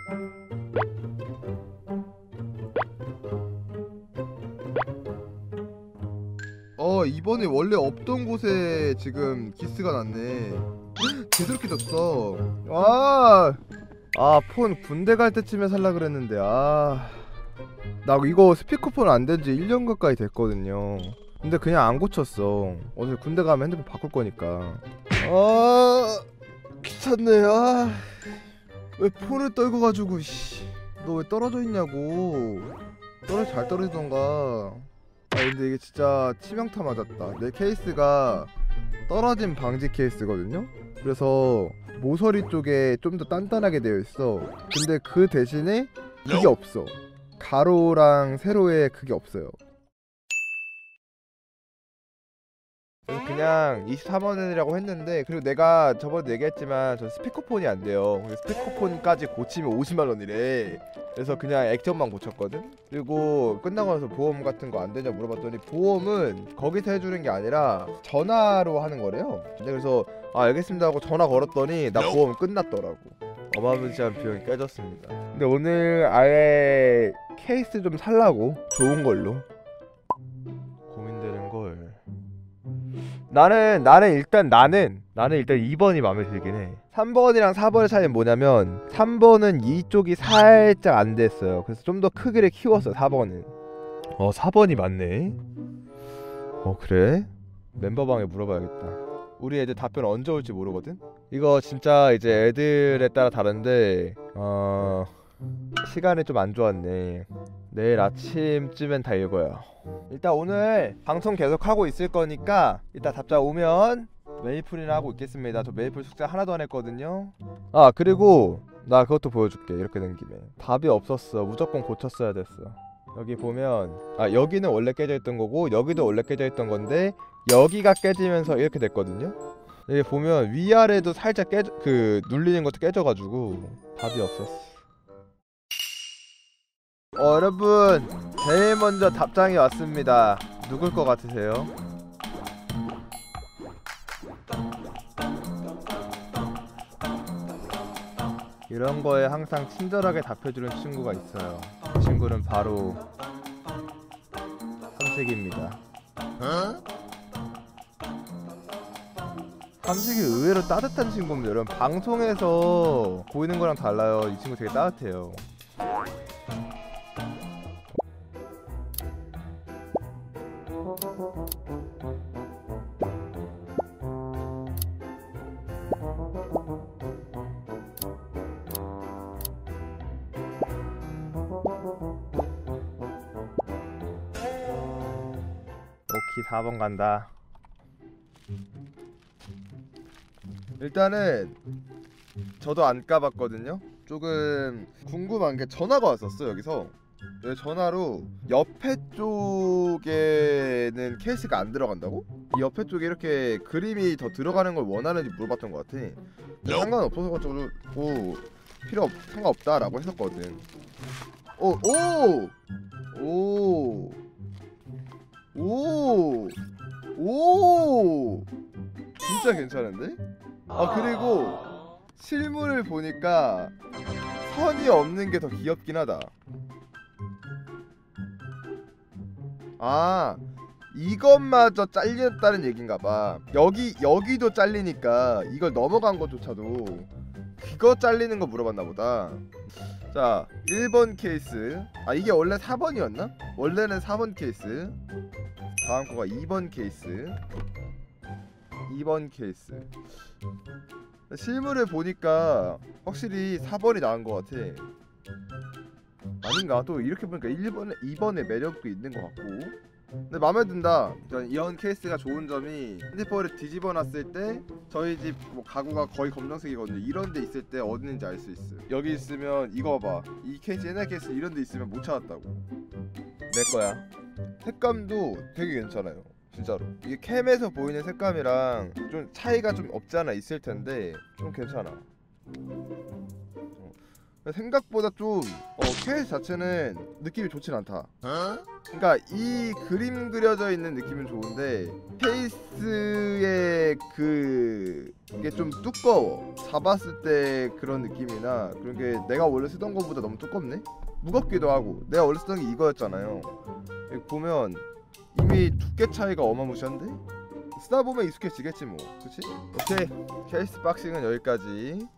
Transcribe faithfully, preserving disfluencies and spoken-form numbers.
어 이번에 원래 없던 곳에 지금 기스가 났네. 제대로 깨졌어. 아, 아 폰 군대 갈 때쯤에 살라 그랬는데 아, 나 이거 스피커폰 안 된 지 일 년 가까이 됐거든요. 근데 그냥 안 고쳤어. 오늘 군대 가면 핸드폰 바꿀 거니까. 아 귀찮네. 아, 왜 폰을 떨고 가지고. 너 왜 떨어져 있냐고. 떨어져 잘 떨어지던가. 아 근데 이게 진짜 치명타 맞았다. 내 케이스가 떨어짐 방지 케이스거든요. 그래서 모서리 쪽에 좀 더 단단하게 되어 있어. 근데 그 대신에 그게 없어. 가로랑 세로에 그게 없어요. 그냥 이십사 번이라고 했는데, 그리고 내가 저번에 얘기했지만 저 스피커폰이 안 돼요. 스피커폰까지 고치면 오십만 원이래. 그래서 그냥 액정만 고쳤거든. 그리고 끝나고 나서 보험 같은 거 안 되냐 물어봤더니 보험은 거기서 해주는 게 아니라 전화로 하는 거래요. 근데 그래서 아 알겠습니다 하고 전화 걸었더니 나 보험 끝났더라고. 어마무시한 비용이 깨졌습니다. 근데 오늘 아예 케이스 좀 살라고, 좋은 걸로. 고민되는 걸. 나는 나는 일단 나는 나는 일단 이 번이 마음에 들긴 해. 삼 번이랑 사 번의 차이는 뭐냐면 삼 번은 이쪽이 살짝 안 됐어요. 그래서 좀 더 크기를 키웠어. 사 번은. 어 사 번이 맞네. 어 그래? 멤버방에 물어봐야겠다. 우리 애들 답변 언제 올지 모르거든? 이거 진짜 이제 애들에 따라 다른데 어... 시간이 좀 안 좋았네. 내일 아침쯤엔 다 읽어요. 일단 오늘 방송 계속 하고 있을 거니까 이따 답장 오면 메이플이나 하고 있겠습니다. 저 메이플 숙제 하나도 안 했거든요. 아 그리고 나 그것도 보여줄게. 이렇게 된 김에 답이 없었어. 무조건 고쳤어야 됐어. 여기 보면 아 여기는 원래 깨져 있던 거고 여기도 원래 깨져 있던 건데 여기가 깨지면서 이렇게 됐거든요. 여기 보면 위아래도 살짝 깨져, 그 눌리는 것도 깨져가지고 답이 없었어. 어 여러분, 제일 먼저 답장이 왔습니다. 누굴 것 같으세요? 이런 거에 항상 친절하게 답해주는 친구가 있어요. 그 친구는 바로 삼식입니다. 어? 삼식이 의외로 따뜻한 친구입니다. 여러분 방송에서 보이는 거랑 달라요. 이 친구 되게 따뜻해요. 오키 사 번 간다. 일단은 저도 안 까봤거든요. 조금 궁금한 게 전화가 왔었어. 여기서 전화로 옆에 쪽에는 케이스가 안 들어간다고? 이 옆에 쪽에 이렇게 그림이 더 들어가는 걸 원하는지 물어봤던 것 같아. 상관없어서 가지고 필요 없, 상관없다라고 했었거든. 오! 오! 오! 오! 오! 진짜 괜찮은데? 아 그리고 실물을 보니까 선이 없는 게 더 귀엽긴 하다. 아 이것마저 잘렸다는 얘긴가봐. 여기 여기도 잘리니까 이걸 넘어간 것조차도 그거 잘리는 거 물어봤나보다. 자 일 번 케이스. 아 이게 원래 사 번이었나? 원래는 사 번 케이스. 다음 거가 이 번 케이스. 이 번 케이스. 실물을 보니까 확실히 사 번이 나은 것 같아. 아닌가? 또 이렇게 보니까 일 번에 이 번의 매력도 있는 것 같고. 근데 마음에 든다. 이런 케이스가 좋은 점이 핸드폰을 뒤집어 놨을 때 저희 집 뭐 가구가 거의 검정색이거든요. 이런 데 있을 때 어디 있는지 알 수 있어. 여기 있으면 이거 봐봐. 이 케이스 옛날 케이스 이런 데 있으면 못 찾았다고. 내 거야. 색감도 되게 괜찮아요. 진짜로. 이게 캠에서 보이는 색감이랑 좀 차이가 좀 없잖아. 있을 텐데 좀 괜찮아. 생각보다 좀 어, 케이스 자체는 느낌이 좋진 않다. 그러니까 이 그림 그려져 있는 느낌은 좋은데 케이스의 그 이게 좀 두꺼워. 잡았을 때 그런 느낌이나 그런 게 내가 원래 쓰던 거보다 너무 두껍네? 무겁기도 하고. 내가 원래 쓰던 게 이거였잖아요. 여기 보면 이미 두께 차이가 어마무시한데? 쓰다 보면 익숙해지겠지 뭐. 그치? 오케이, 케이스 박싱은 여기까지.